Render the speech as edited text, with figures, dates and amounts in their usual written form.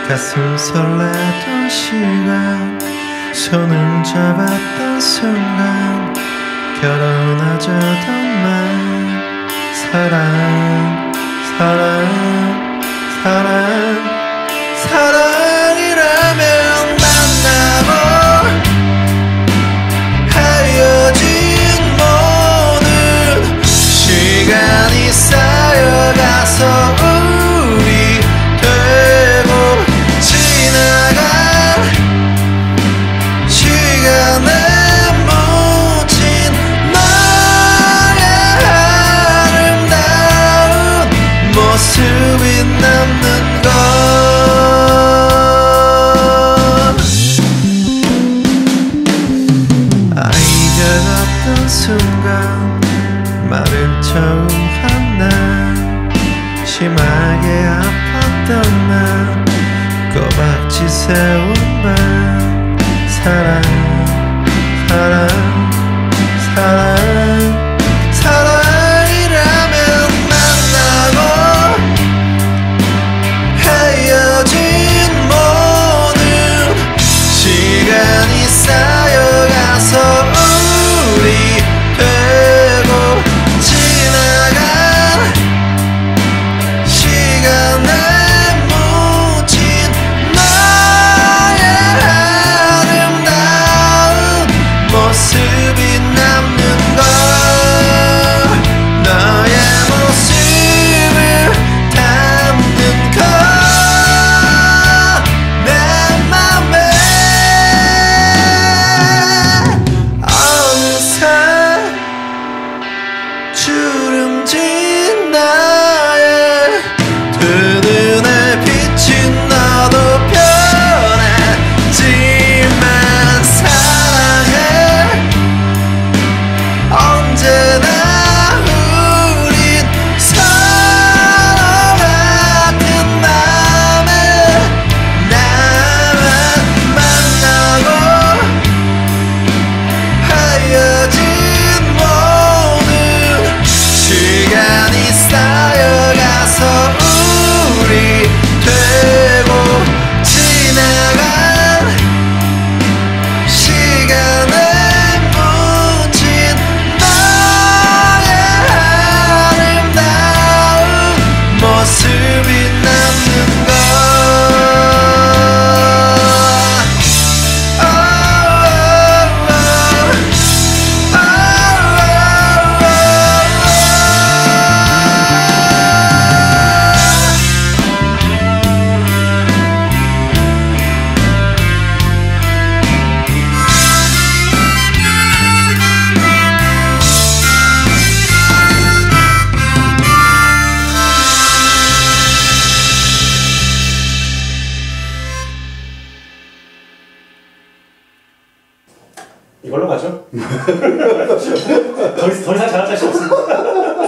가슴 설레던 시간 손을 잡았던 순간 결혼하자던 말 사랑 사랑 사랑 사랑이라면 만나고 헤어진 모든 시간이 쌓여가서 우리 되고 지나간 시간에 묻힌 너의 아름다운 모습이 남는 것 아이가 같던 순간 말을 처음 한 날 심하게 아팠던 날 꼬박지 세운 밤 사랑 사랑 사랑 사랑이라면 만나고 헤어진 모든 시간이 쌓여가서 우리 되고 지나간 시간에 묻힌 너의 아름다운 모습이 남는 걸 너의 모습을 담는 걸 내 맘에 어느새 주름진 나의 두 눈에 비친 너도 변하지만 사랑해 언제나 우린 서로 같은 맘에 나만 만나고 헤어진 모든 시간이 쌓여가서 우리 되고 지나간 시간에 묻힌 너의 아름다운 모습이 남는 것 이걸로 가죠. 더 이상 잘할 자신 없습니다.